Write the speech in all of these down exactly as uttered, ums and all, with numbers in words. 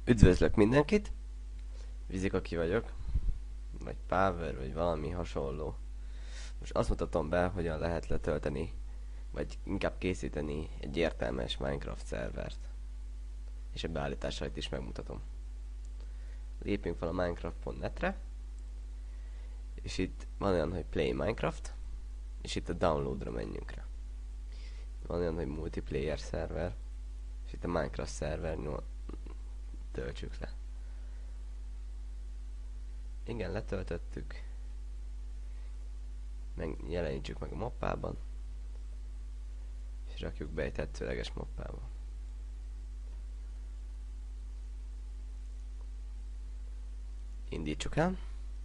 Üdvözlök mindenkit! Vizikaki vagyok, vagy Power, vagy valami hasonló. Most azt mutatom be, hogyan lehet letölteni, vagy inkább készíteni egy értelmes Minecraft szervert. És a beállításait is megmutatom. Lépjünk fel a minecraft pont net-re, és itt van olyan, hogy Play Minecraft, és itt a Downloadra menjünk rá. Van olyan, hogy Multiplayer szerver, és itt a Minecraft szerver töltsük le. Igen, letöltöttük. Meg jelenítsük meg a mappában. És rakjuk be egy tetszőleges mappába. Indítsuk el.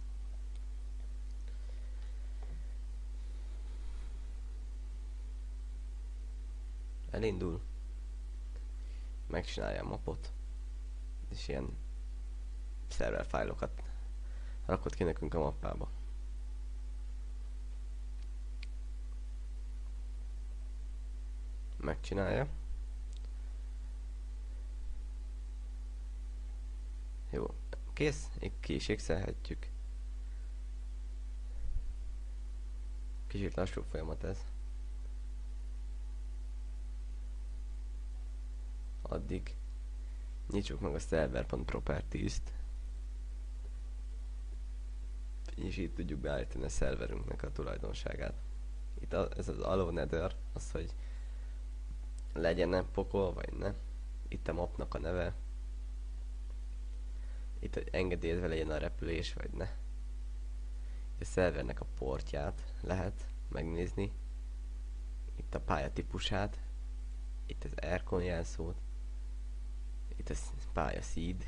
Elindul. Megcsinálja a mapot. És ilyen szerver fájlokat rakott ki nekünk a mappába. Megcsinálja. Jó, kész, itt ki is exelhetjük. Kicsit lassú folyamat ez. Addig nyitsuk meg a server.properties-t, és itt tudjuk beállítani a szerverünknek a tulajdonságát. Itt a, ez az allow nether, az, hogy legyen-e pokol, vagy ne. Itt a mapnak a neve. Itt, hogy engedélyezve legyen a repülés, vagy ne. Itt a szervernek a portját lehet megnézni. Itt a pálya típusát. Itt az aircon jelszót. Itt a pálya seed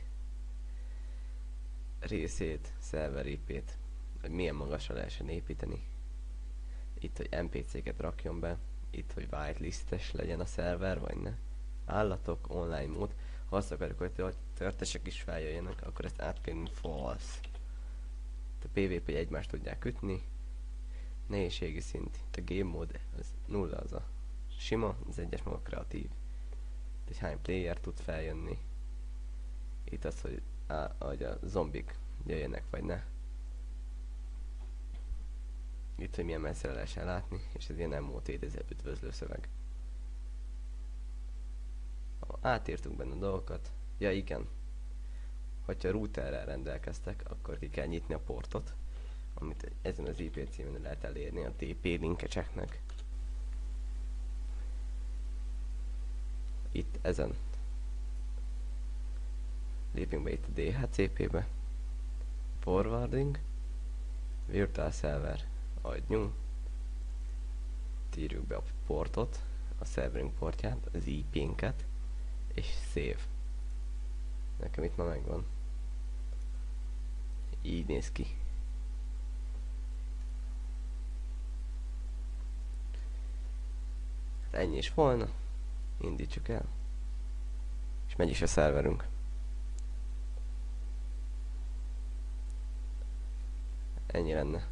részét, szerver i pét, hogy milyen magasra lehessen építeni. Itt, hogy en pé cé-ket rakjon be. Itt, hogy whitelistes legyen a szerver, vagy ne. Állatok, online mód. Ha azt akarjuk, hogy törtesek is feljöjjenek, akkor ezt át kell, mint false. Itt a pé vé pé egymást tudják ütni. Nehézségi szint. Itt a game mode, az nulla, az a sima, az egyes maga kreatív. Itt, hogy hány player tud feljönni. Itt az, hogy, á, hogy a zombik jöjjenek, vagy ne. Itt, hogy milyen messzire lehessen látni, és ez ilyen em o té dé üdvözlő szöveg. Átírtunk benne a dolgokat. Ja igen, hogyha routerrel rendelkeztek, akkor ki kell nyitni a portot, amit ezen az i pé címen lehet elérni a té pé linkecseknek. Itt ezen. Lépjünk be itt a dé há cé pé-be. Forwarding. Virtual server. Adjunk. Írjuk be a portot, a szerverünk portját, az i pé-nket, és save. Nekem itt ma megvan. Így néz ki. Hát ennyi is volna. Indítsuk el. És megy is a szerverünk. Ennyi lenne.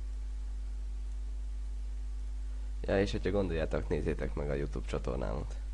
Ja, és hogyha gondoljátok, nézzétek meg a YouTube csatornámat.